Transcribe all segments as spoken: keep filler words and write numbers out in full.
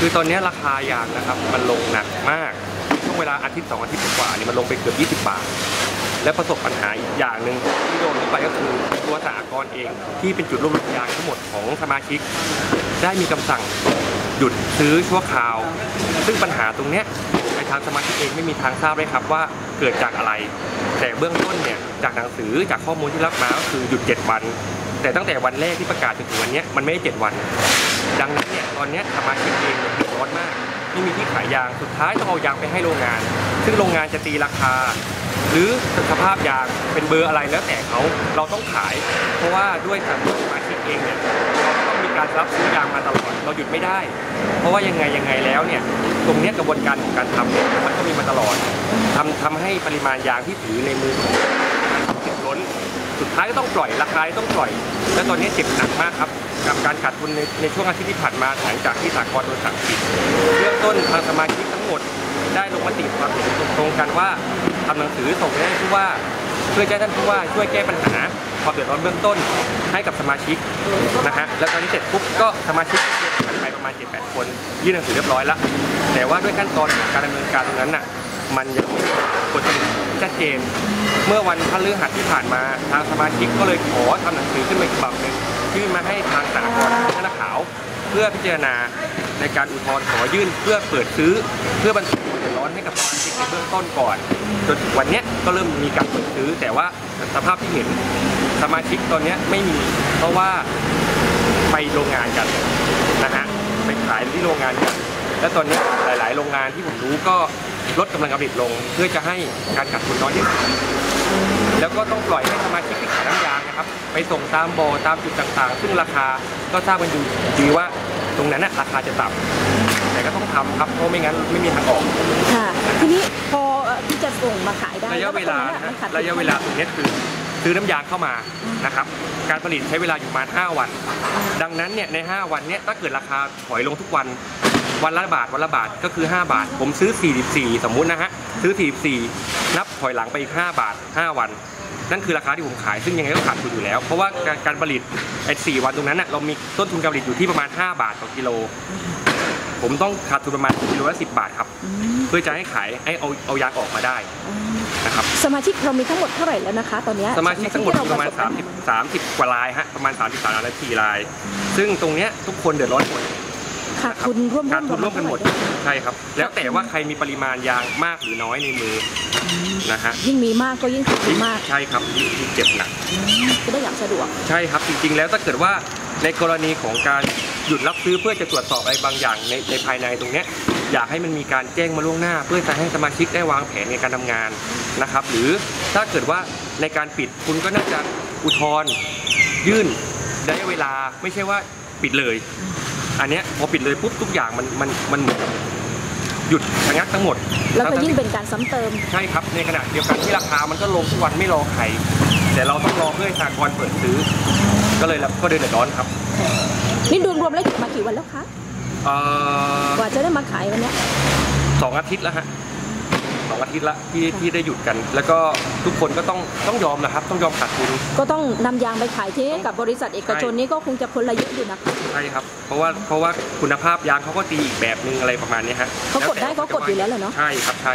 คือตอนนี้ราคายางนะครับมันลงหนักมากช่วงเวลาอาทิตย์สองอาทิตย์กว่านี่มันลงไปเกือบยี่สิบบาทและประสบปัญหาอีกอย่างหนึ่งที่โดนเข้าไปก็คือตัวสหกรณ์เองที่เป็นจุดรวบรวมยางทั้งหมดของสมาชิกได้มีคำสั่งหยุดซื้อชั่วคราวซึ่งปัญหาตรงเนี้ยในทางสมาชิกเองไม่มีทางทราบเลยครับว่าเกิดจากอะไรแต่เบื้องต้นเนี่ยจากหนังสือจากข้อมูลที่รับมาก็คือหยุดเจ็ดวันแต่ตั้งแต่วันแรกที่ประกาศจนถึงวันนี้มันไม่ได้เจ็ดวันดังนั้นเนี่ยตอนนี้สมาชิกเองเดือดร้อนมากไม่มีที่ขายยางสุดท้ายต้องเอายางไปให้โรงงานซึ่งโรงงานจะตีราคาหรือสภาพยางเป็นเบอร์อะไรแล้วแต่เขาเราต้องขายเพราะว่าด้วยการสมาชิกเองเนี่ยเราต้องมีการรับซื้อยางมาตลอดเราหยุดไม่ได้เพราะว่ายังไงยังไงแล้วเนี่ยตรงนี้กระบวนการของการทำเนี่ยมันก็มีมาตลอดทำทำให้ปริมาณยางที่ถือในมือของติดล้นสุดท้ายก็ต้องปล่อยราคาต้องปล่อยและตอนนี้เจ็บหนักมากครับกับการขาดทุนในในช่วงอาทิตย์ที่ผ่านมาหลังจากที่สหกรณ์โดนสั่งปิดเบื้องต้นทางสมาชิกทั้งหมดได้ลงมติความเห็นตรงกันว่าทำหนังสือส่งไปให้ผู้ว่าเพื่อให้ท่านผู้ว่าช่วยแก้ปัญหาความเดือดร้อนเบื้องต้นให้กับสมาชิกนะฮะแล้วตอนนี้เสร็จปุ๊บก็สมาชิกไปประมาณ เจ็ดแปด คนยื่นหนังสือเรียบร้อยแล้วแต่ว่าด้วยขั้นตอนการดำเนินการตรงนั้นน่ะมันยังไม่กฎหมายชัดเจนเมื่อวันพฤหัสที่ผ่านมาทางสมาชิกก็เลยขอทำหนังสือขึ้นมาอีกฉบับหนึ่งยื่นมาให้ทางสหกรณ์ธนาขาวเพื่อพิจารณาในการอุทธรณ์ขอยื่นเพื่อเปิดซื้อเพื่อบรรเทาความเดือดร้อนให้กับสมาชิกในเบื้องต้นก่อนจนถึงวันนี้ก็เริ่มมีการเปิดซื้อแต่ว่าสภาพที่เห็นสมาชิกตอนนี้ไม่มีเพราะว่าไปโรงงานกันนะฮะไปขายที่โรงงานกันและตอนนี้หลายๆโรงงานที่ผมรู้ก็ลดกำลังการผลิตลงเพื่อจะให้การขาดทุนน้อยที่สุดแล้วก็ต้องปล่อยให้สมาชิกที่ขายน้ำยางนะครับไปส่งตามบ่อตามจุดต่างๆซึ่งราคาก็ทราบกันอยู่ดีว่าตรงนั้นน่ะราคาจะต่ำแต่ก็ต้องทำครับเพราะไม่งั้นไม่มีทางออกค่ะทีนี้พอที่จะส่งมาขายได้ระยะเวลาระยะเวลาตรงนี้คือซื้อน้ำยางเข้ามานะครับการผลิตใช้เวลาอยู่ประมาณห้าวันดังนั้นเนี่ยในห้าวันนี้ถ้าเกิดราคาถอยลงทุกวันวันละบาทวันละบาทก็คือห้าบาทผมซื้อสี่สิบสี่สมมุตินะฮะซื้อสี่สิบสี่นับถอยหลังไปอีกห้าบาทห้าวันนั่นคือราคาที่ผมขายซึ่งยังไงก็ขาดทุนอยู่แล้วเพราะว่าการผลิตไอ้สี่วันตรงนั้นน่ะเรามีต้นทุนการผลิตอยู่ที่ประมาณห้าบาทต่อกิโลผมต้องขาดทุนประมาณกิโลละสิบบาทครับเพื่อจะให้ขายให้เอาเอายางออกมาได้นะครับสมาชิกเรามีทั้งหมดเท่าไหร่แล้วนะคะตอนนี้สมาชิกทั้งหมดประมาณสามสิบ สามสิบกว่ารายฮะประมาณสามสิบสามนาทีรายซึ่งตรงเนี้ยทุกคนเดือดร้อนหมดขาดทุนร่วมขาดทุนร่วมกันหมดใช่ครับแล้วแต่ว่าใครมีปริมาณยางมากหรือน้อยในมือนะฮะยิ่งมีมากก็ยิ่งขาดทุนมากใช่ครับยิ่งเจ็บหนักจะได้อย่างสะดวกใช่ครับจริงๆแล้วถ้าเกิดว่าในกรณีของการหยุดรับซื้อเพื่อจะตรวจสอบอะไรบางอย่างในในภายในตรงเนี้ยอยากให้มันมีการแจ้งมาล่วงหน้าเพื่อจะให้สมาชิกได้วางแผนในการทำงานนะครับหรือถ้าเกิดว่าในการปิดคุณก็น่าจะอุทธรณ์ยื่นระยะเวลาไม่ใช่ว่าปิดเลยอันนี้พอปิดเลยปุ๊บทุกอย่างมันมันมันเหมือนหยุดชะงักทั้งหมดแล้วก็ยิ่งเป็นการซ้ำเติมใช่ครับในขณะเดียวกันที่ราคามันก็ลงทุกวันไม่รอใครแต่เราต้องรอเพื่อให้สหกรณ์เปิดซื้อก็เลยก็เดือดร้อนครับนี่รวมรวมแล้วหยุดมากี่วันแล้วคะกว่าจะได้มาขายวันนี้สองอาทิตย์แล้วฮะสองอาทิตย์ละที่ที่ได้หยุดกันแล้วก็ทุกคนก็ต้องต้องยอมนะครับต้องยอมขาดทุนก็ต้องนำยางไปขายที่กับบริษัทเอกชนนี้ก็คงจะคนละเยอะอยู่นะคะใช่ครับเพราะว่าเพราะว่าคุณภาพยางเขาก็ตีอีกแบบนึงอะไรประมาณนี้ฮะเขากดได้เขากดอยู่แล้วเหรอเนาะใช่ครับใช่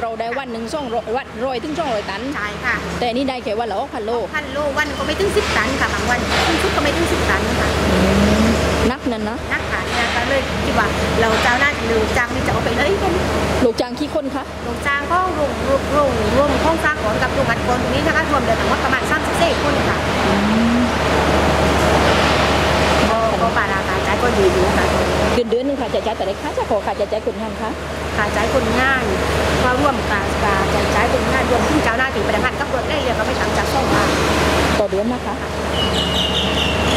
เราได้วันหนึ่งช่องร้อยวันร้อยถึงช่องร้อยตันใช่ค่ะแต่นี่ได้แค่วันละหกพันโลพันโลวันก็ไม่ถึงสิบตันค่ะบางวันครึ่งชุดก็ไม่ถึงสิบตันค่ะนักนั่นนะนักขายเนี่ยก็เลยคิดว่าเราเจ้าหน้าที่ลูกจ้างนี่จะเอาไปเลยกันลูกจ้างขี้คนคะลูกจ้างก็รวมรวมรวมรวมห้องสร้างก่อนกับโรงงานก่อนตรงนี้นะคะรวมเดือนทั้งหมดประมาณสามสิบสี่คนค่ะก็ก็ปาราคาจ่ายก็ดีอยู่ค่ะเดือนเดือนหนึงค่ะจะจ่ายแต่ได้ค่าจะขอค่าจะจ่ายคนงานคะค่าจ่ายคนง่ายก็ร่วมการการจ่ายจ่ายคนง่ายรวมถึงเจ้าหน้าที่พนักงานกับรถได้เลยก็ไม่ต่างจากช่องค่ะต่อเดือนนะคะ